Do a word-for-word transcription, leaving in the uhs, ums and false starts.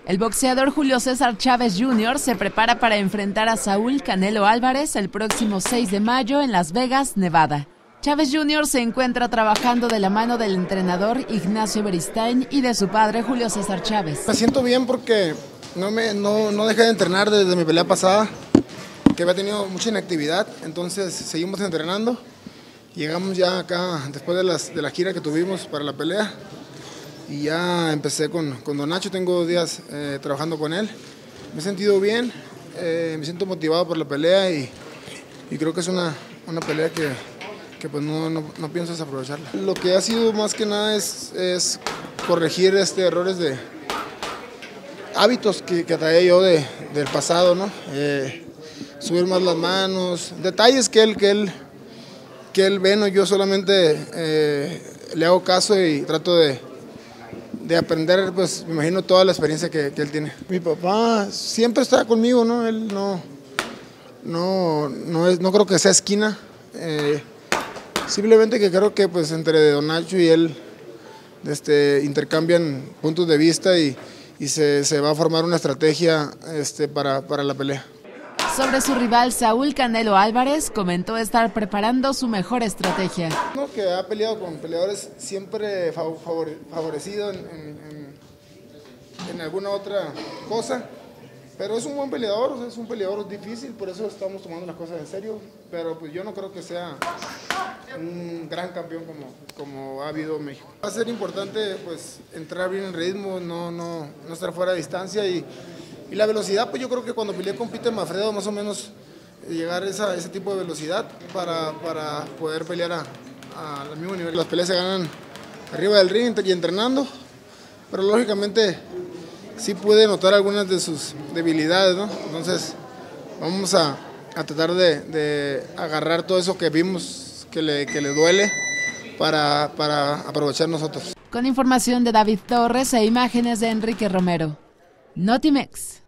El boxeador Julio César Chávez junior se prepara para enfrentar a Saúl Canelo Álvarez el próximo seis de mayo en Las Vegas, Nevada. Chávez junior se encuentra trabajando de la mano del entrenador Ignacio Beristain y de su padre Julio César Chávez. Me siento bien porque no, me, no, no dejé de entrenar desde mi pelea pasada, que había tenido mucha inactividad, entonces seguimos entrenando. Llegamos ya acá después de, las, de la gira que tuvimos para la pelea y ya empecé con, con Don Nacho, tengo días eh, trabajando con él. Me he sentido bien, eh, me siento motivado por la pelea y, y creo que es una, una pelea que, que pues no, no, no pienso desaprovecharla. Lo que ha sido más que nada es, es corregir este, errores de hábitos que, que traía yo de, del pasado, ¿no? Eh, subir más las manos, detalles que él, que él, que él ve, ¿no? Yo solamente eh, le hago caso y trato de, de aprender, pues me imagino toda la experiencia que, que él tiene. Mi papá siempre está conmigo, ¿no? Él no, no, no, es, no creo que sea esquina, eh, simplemente que creo que pues entre Don Nacho y él este, intercambian puntos de vista y, y se, se va a formar una estrategia este, para, para la pelea. Sobre su rival Saúl Canelo Álvarez, comentó estar preparando su mejor estrategia. Uno que ha peleado con peleadores siempre favore, favorecido en, en, en alguna otra cosa, pero es un buen peleador, o sea, es un peleador difícil, por eso estamos tomando las cosas en serio, pero pues yo no creo que sea un gran campeón como, como ha habido en México. Va a ser importante pues entrar bien en ritmo, no, no, no estar fuera de distancia y Y la velocidad, pues yo creo que cuando peleé con Peter Mafredo, más o menos llegar a esa, ese tipo de velocidad para, para poder pelear a, a, al mismo nivel. Las peleas se ganan arriba del ring y entrenando, pero lógicamente sí pude notar algunas de sus debilidades, ¿no? Entonces vamos a, a tratar de, de agarrar todo eso que vimos que le, que le duele para, para aprovechar nosotros. Con información de David Torres e imágenes de Enrique Romero. Notimex.